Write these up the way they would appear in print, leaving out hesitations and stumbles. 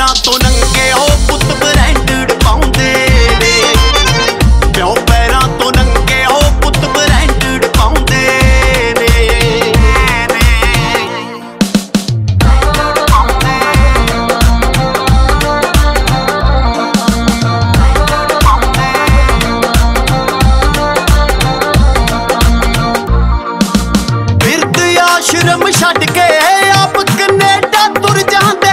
पैरां तो नंगे हो पुत ब्रांडेड पाउंदे ने, प्यो पैरां तो नंगे हो पुत ब्रांडेड पाउंदे ने। बिरद आश्रम छड्ड के आप कनेडा तुर जांदे,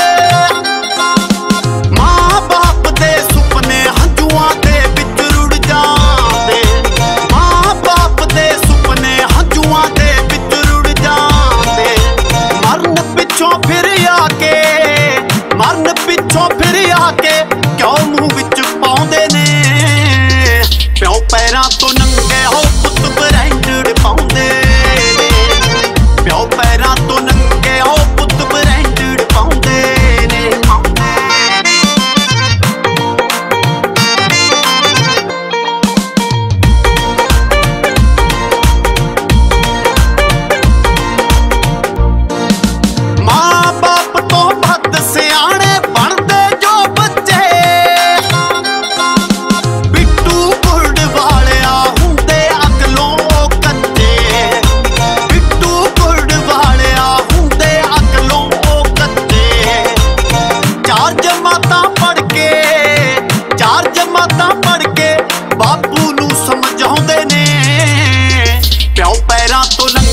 मां बाप दे सुपने हंजुआं दे विच रुड़ जांदे, मां बाप दे सुपने हंजुआं दे विच रुड़ जांदे। मरन पिछों फिर आके, मरन पिछों फिर आके क्यों मुंह विच पाउंदे ने, प्यो पैरां तो नंगे हो पुत ब्रांडेड पाउंदे ने, प्यो पैरां तो नंगे हो पुत ब्रांडेड पाउंदे ने। मां बाप तो भद सियाणे बनदे जो बच्चे, बिट्टू गुड़ वालिया हुंदे अकलों कच्चे, बिट्टू गुड़ वालिया हुंदे अकलों कच्चे। चार जमातां पढ़ के, चार जमातां पढ़ के बापू नूं समझाउंदे ने, प्यो पैरां तो